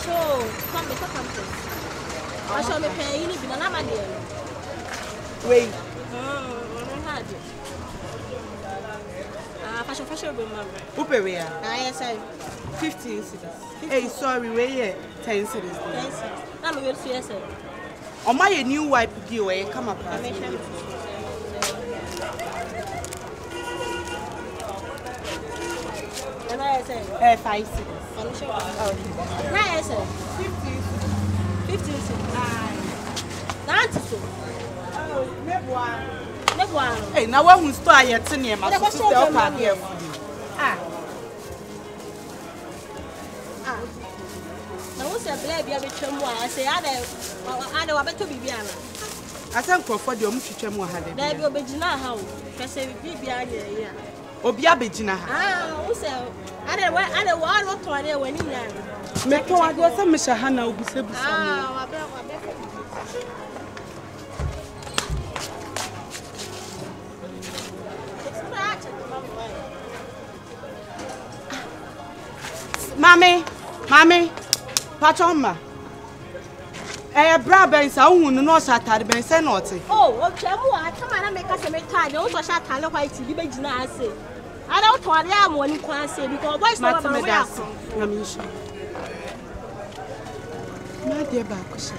Pacho, come to Pampers. I shall be paying in an amateur. Wait. Fashion remember. Upe we are. Yes, I 15 cities. Hey, sorry, we 10 cities. I'm going to see us. On my new wipe deal, where you come up. I may share. And I say, 5 cities. I say, 15 cities. That's so. Hey, now one who start yet near my sister up here. Now what's a baby? I say, I know about to be Biana. I thank for the Omucham had it. There will be Gina how. Can say Bibiana. Obia Begina. Who's I don't want to idea when you are. Make no idea some Miss Hannah will be said. Mammy, Pachoma. Brabants, I won't know Saturday, Ben Senoti. Oh, I come and make us a time. Also, shut Halo White to be Begina. I say. I don't want to have one can say because why not my dear Bakus.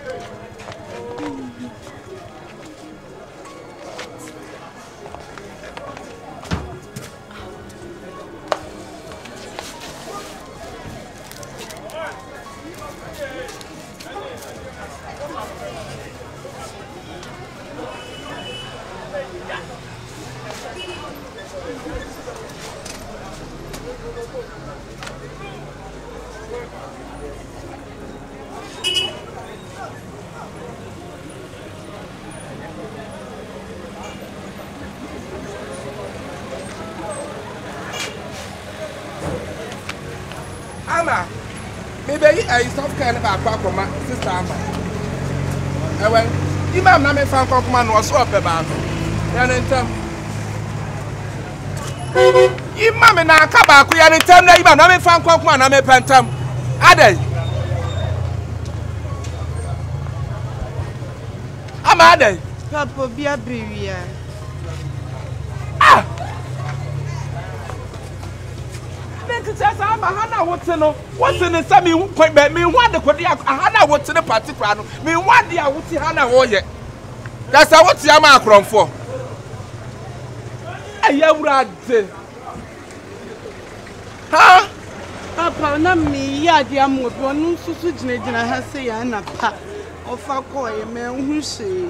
Maybe I stop kind of a my sister. Well, you might not make fun of man was up about it. You mamma now come back. We are in time that you might not make fun of man. I'm a pantam. Ade, I'm Ade. Papa, be a baby. What's in the same point? Me want the Hana what's in the particular. Me want the Awuti Hana Warrior. That's what you are from for. Huh? Papa, not me, ya dear mood, one suit Genina has say, and a pa of a coy man who say,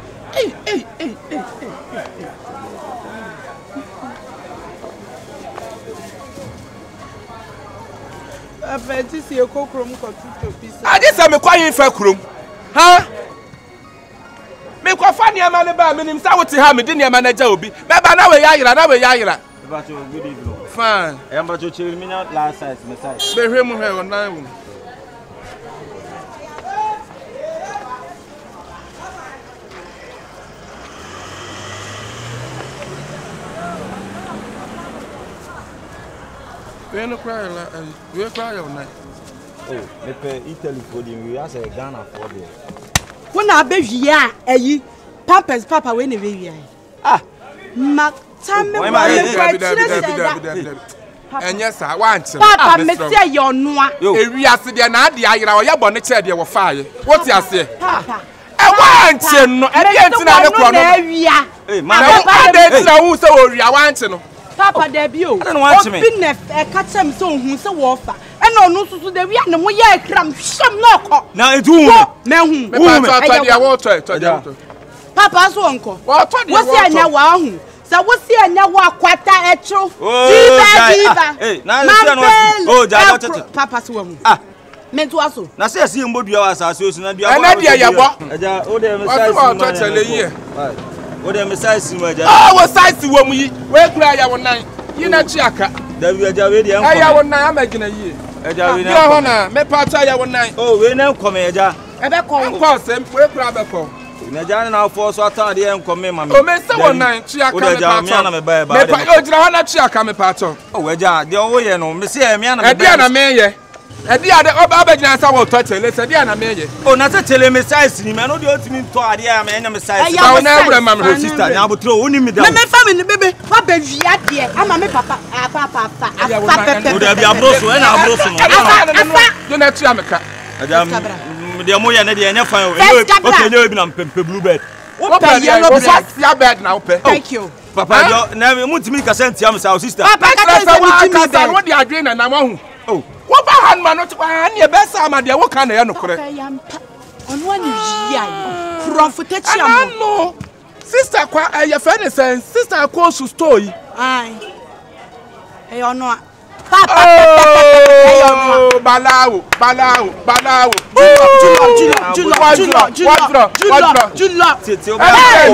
I fancy see a cockroom for 2 pieces. I just am a quiet for room. Huh? Make a funny man about me, South Hammy, didn't manager will be. But now we are. But you good evening. Fine. I am about to chill me out last night. They remove her on 9. We no cry and we cry all night. Oh, they pay Italy for them. We ask a Ghana for them. When I be here, Pampers, Papa, when you ah, Mactam, and yes, I want to. Papa, me say your noa. We are sitting at the eye, or your bonnet said you were fire. What you say? Papa, I want to know. I can't know. I want to know. Papa debut. I don't want to me. I catch him so who's a warfer. And no, so the we are no more cram. Some no. Now it's who? Papa's uncle. What's the now? So what's the now? Quata etro. Hey, now Papa's woman. Ah, meant to also. Now say see him would be our association and be a what am I saying? Oh, what size when we cry our night? You know, Chiaka. Then we are already. I will not make a year. Me part I one night. Oh, we now come here. I call them, we grab a call. Najan now for so tired and come in, mamma. Oh, Mr. One night, Chiaka, me part. Oh, Chiaka, me part. Oh, well, the way you know, Monsieur Miana, Diana Mayer. Edi ade oba abegina sa wo to tele se dia na meye. Oh na se tele me size ni me no de otimi to ade a me nya me size. Ba na ebra mam ho sister nya abotro oni mi da. Me family bebe wa be wia de ama me papa papa o da bi abroso e na abroso no. Do na tu ameka. De mo ye na de nya fan o. Okay nya obi na pempe bluebird. Open yellow bed now pe. Thank you. Papa yo na me mutimi ka sent am sa sister. Papa ka say mutimi be. What dey adwen na ma hu. Oh. What ba hand man no an ye be sa ma de wo kan na ye no kore. On one year. From Futechi am. No. Sister kwa ye friend say sister ko su story. Ai. E ono Papa. Balawo. Julo. Tete o ba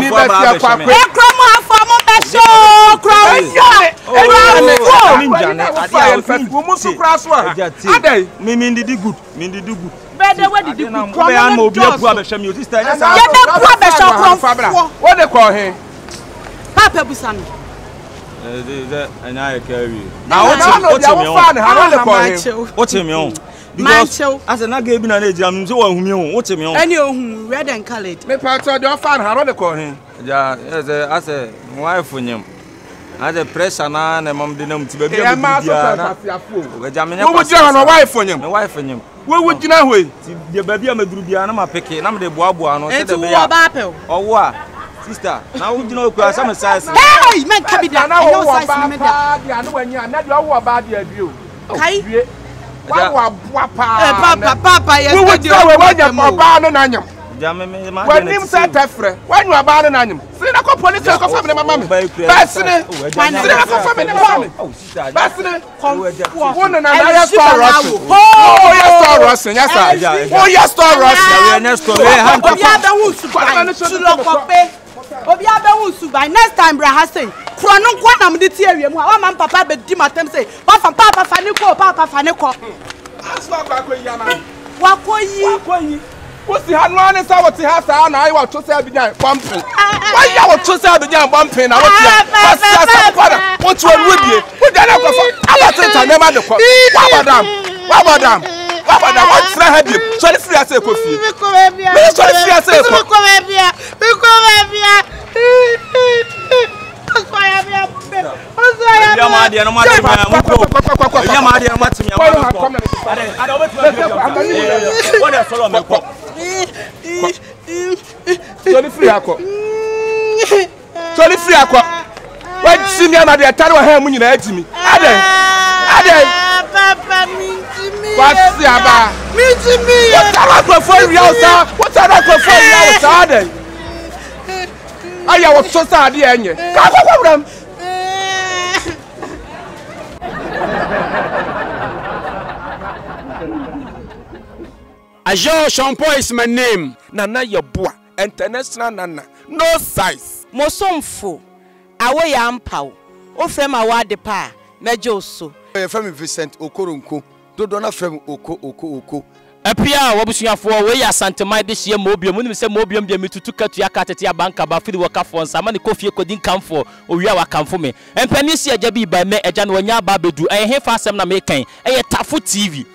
because as a nagge bi na na ejira me so wa humi ho wote me ho any ohun red and colored me part of the fan ha de ko hin ja as a wife nyem as a pressure na na mom de nam ti ba bi e ma so na afiafo ja me nya wo wujina no wife nyem me wife nyem wo wujina hoi ti de ba bi amaduru bia na ma peke na me de boaboa no se de be ya wo ba pel owo a sister na wujina oku asa me size hey man kabida na wo size me da dia na wanya na de wo ba dia bio kai wa papa yes we dey wanya papa no na nyam ja me ma when him say tefre when you abandon na nyam see na ko police ko family mama me basine ko family mama me basine won na ya store rush oh ya store rush yes sir oh ya store rush we next to we hand obi abewu subai next time bra hasen kro no kwa na mde tie wiem a wa papa be di matem say papa fane ko aswa kwa yi na wa koyi wo si hanu ane sa wo ti ha sa na ai wa to sa bi jan bumping wa ya wo to sa bi jan bumping na wo ti wa sa kwada wo to wudie wo da na ko fa abatenta ne ma de ko wa badam what fra ha bi so le free ase ko fie me so le free ase ko Sorry free akọ. What see me na dey tare wa ha mu nyina ajimi. Ade. Papa minjimi. What see aba? Minjimi. What are go for real sir? What are go for real sir ade? Aya wo so sa ade enye. Ka kwa bram. Ajo shampoo is my name. Nana Yeboah, international Nana. No size. Mosomfo. Awe ya mpaw. O frem awade pa. Mejo so. E frem Vincent Okoronko. Dodo na frem oko. Epia wabusuafo we ya santemai de hie mobium nim se mobium bia metutu katu ya katete abanka ba fidi waka fo nsa ma ne kofie kodin kamfo owia wakamfo me empani si aja bi ba me eja no nya ba bedu he fa asem na me kan Tafu TV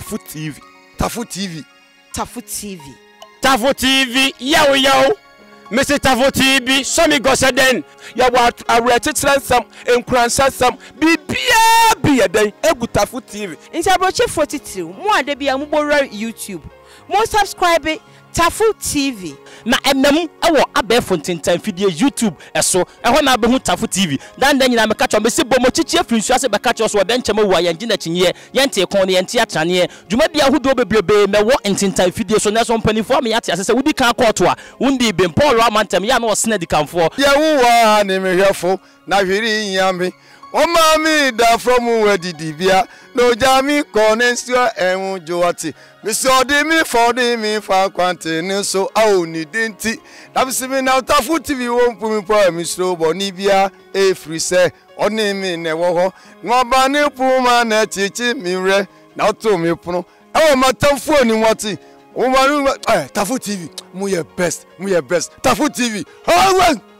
yo Mr. Tafu TV so me go seden ya wa awretetren sam enkransa sam bibia bia den egu Tafu TV Insa broche 42 mo ade bia mo borra YouTube mo subscribe Tafu TV na enam ewo abefo ntentan fidie YouTube eso eho na abehu Tafu TV dan nyina me kacho me se bomo chichie frinsu ase be kacho so de nchema wa yanje na chinye yente kon ne yente atane dwuma bia hodo bebrebe me wo ntentan fidie so na so mpanifo me yate ase se wudi kan koto a wundi be Paul Amantem ya na o sene dikanfo ye wuwa ne mehwefo na hwiri nyame o ma mi da from wedidibia no jami konensio enwu joati mi so de mi for de mi fa kwante ni so awo ni denti na bisi mi na Tafu TV won pu mi po mi so bo ni bia e free se oni mi ne wo ho ngo ba ni pu ma na chichi mi re na to mi punu e ma Tafu ni wati o ma Tafu TV mu ye best Tafu TV